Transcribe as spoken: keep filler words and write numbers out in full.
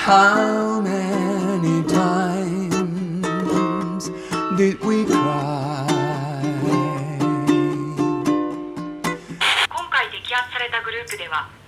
How many times did we cry? 今回摘発されたグループでは